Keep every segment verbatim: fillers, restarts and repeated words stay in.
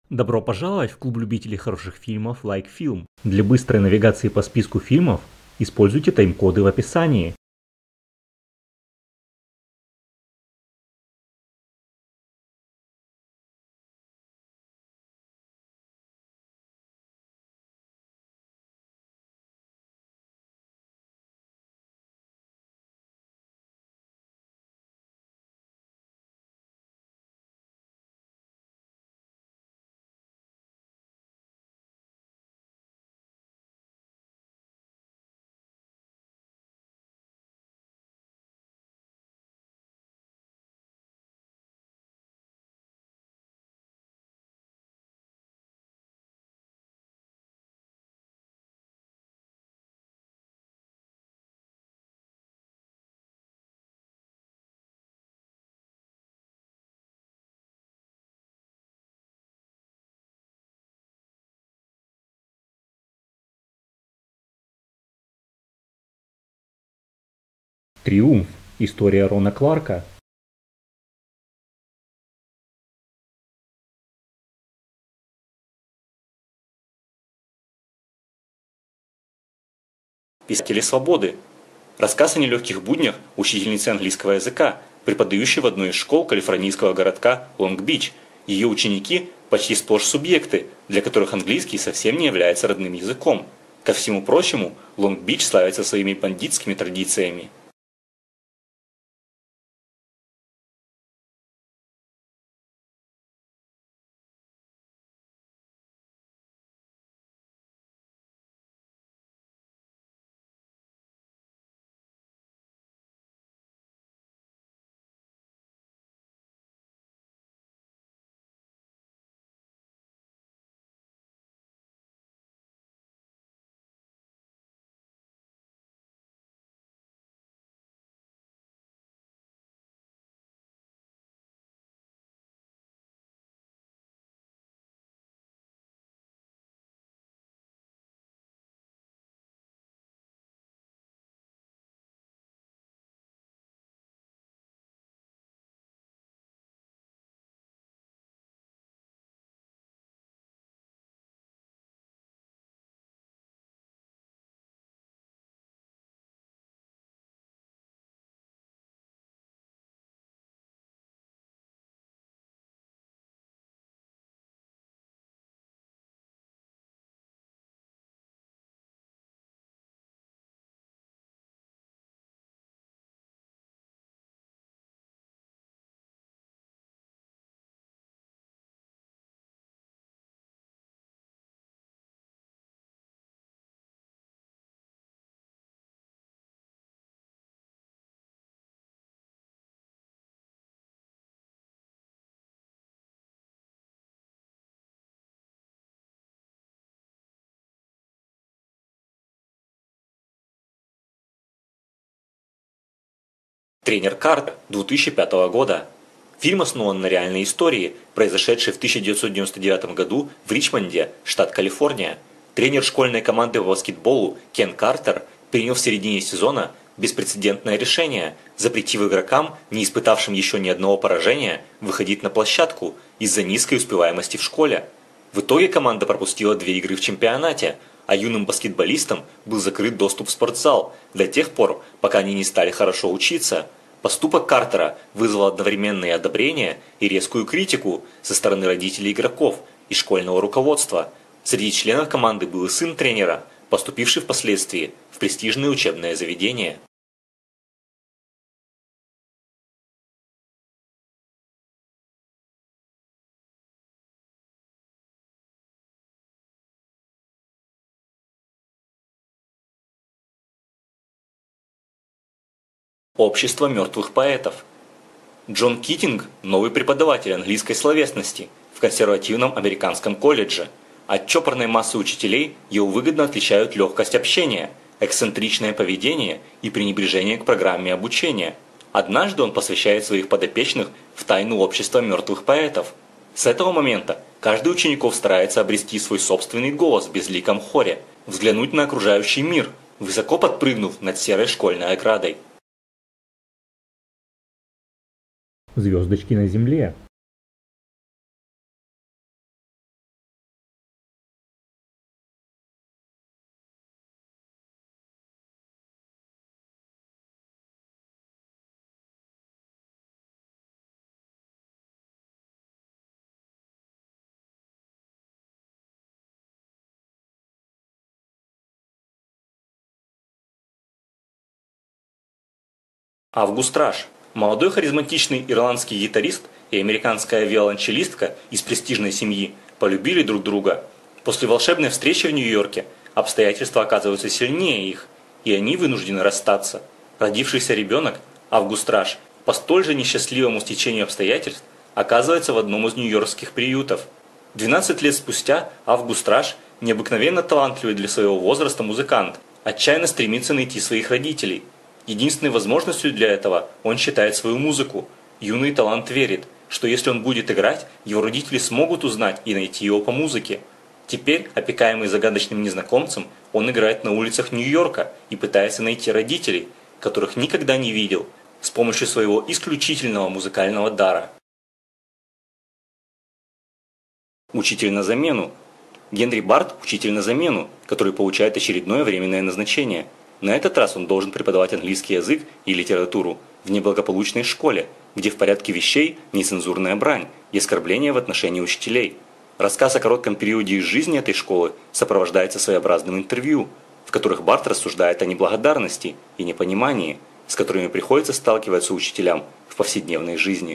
Добро пожаловать в клуб любителей хороших фильмов Like Film. Для быстрой навигации по списку фильмов используйте тайм-коды в описании. Триумф. История Рона Кларка. Писатели свободы. Рассказ о нелегких буднях учительницы английского языка, преподающей в одной из школ калифорнийского городка Лонг-Бич. Ее ученики почти сплошь субъекты, для которых английский совсем не является родным языком. Ко всему прочему, Лонг-Бич славится своими бандитскими традициями. Тренер Картер две тысячи пятого года. Фильм основан на реальной истории, произошедшей в тысяча девятьсот девяносто девятом году в Ричмонде, штат Калифорния. Тренер школьной команды по баскетболу Кен Картер принял в середине сезона беспрецедентное решение, запретив игрокам, не испытавшим еще ни одного поражения, выходить на площадку из-за низкой успеваемости в школе. В итоге команда пропустила две игры в чемпионате, а юным баскетболистам был закрыт доступ в спортзал до тех пор, пока они не стали хорошо учиться. Поступок Картера вызвал одновременное одобрение и резкую критику со стороны родителей игроков и школьного руководства. Среди членов команды был и сын тренера, поступивший впоследствии в престижное учебное заведение. Общество мертвых поэтов. Джон Китинг – новый преподаватель английской словесности в консервативном американском колледже. От чопорной массы учителей его выгодно отличают легкость общения, эксцентричное поведение и пренебрежение к программе обучения. Однажды он посвящает своих подопечных в тайну общества мертвых поэтов. С этого момента каждый учеников старается обрести свой собственный голос в безликом хоре, взглянуть на окружающий мир, высоко подпрыгнув над серой школьной оградой. Звездочки на земле. Август Раш. Молодой харизматичный ирландский гитарист и американская виолончелистка из престижной семьи полюбили друг друга. После волшебной встречи в Нью-Йорке обстоятельства оказываются сильнее их, и они вынуждены расстаться. Родившийся ребенок, Август Раш, по столь же несчастливому стечению обстоятельств, оказывается в одном из нью-йоркских приютов. двенадцать лет спустя Август Раш, необыкновенно талантливый для своего возраста музыкант, отчаянно стремится найти своих родителей. Единственной возможностью для этого он считает свою музыку. Юный талант верит, что если он будет играть, его родители смогут узнать и найти его по музыке. Теперь, опекаемый загадочным незнакомцем, он играет на улицах Нью-Йорка и пытается найти родителей, которых никогда не видел, с помощью своего исключительного музыкального дара. Учитель на замену. Генри Барт – учитель на замену, который получает очередное временное назначение. На этот раз он должен преподавать английский язык и литературу в неблагополучной школе, где в порядке вещей нецензурная брань и оскорбления в отношении учителей. Рассказ о коротком периоде из жизни этой школы сопровождается своеобразным интервью, в которых Барт рассуждает о неблагодарности и непонимании, с которыми приходится сталкиваться учителям в повседневной жизни.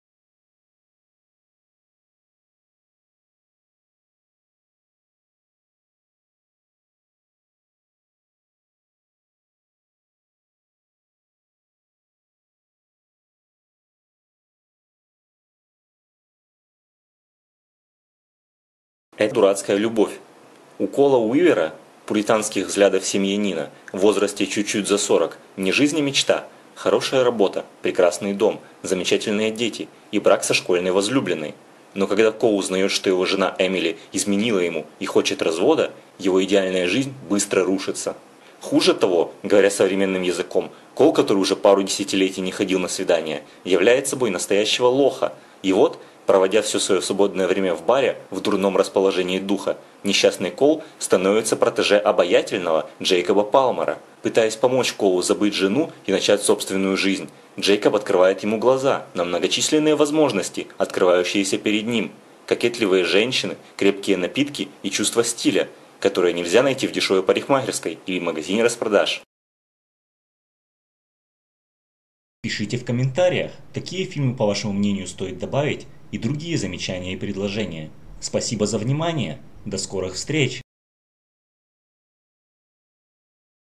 Это дурацкая любовь. У Кола Уивера, пуританских взглядов семьянина, в возрасте чуть-чуть за сорок, не жизнь, а мечта, хорошая работа, прекрасный дом, замечательные дети и брак со школьной возлюбленной. Но когда Кол узнает, что его жена Эмили изменила ему и хочет развода, его идеальная жизнь быстро рушится. Хуже того, говоря современным языком, Кол, который уже пару десятилетий не ходил на свидания, является собой настоящего лоха. И вот, проводя все свое свободное время в баре в дурном расположении духа, несчастный Кол становится протеже обаятельного Джейкоба Палмера. Пытаясь помочь Колу забыть жену и начать собственную жизнь, Джейкоб открывает ему глаза на многочисленные возможности, открывающиеся перед ним. Кокетливые женщины, крепкие напитки и чувство стиля, которые нельзя найти в дешевой парикмахерской или магазине распродаж. Пишите в комментариях, какие фильмы, по вашему мнению, стоит добавить, и другие замечания и предложения. Спасибо за внимание. До скорых встреч!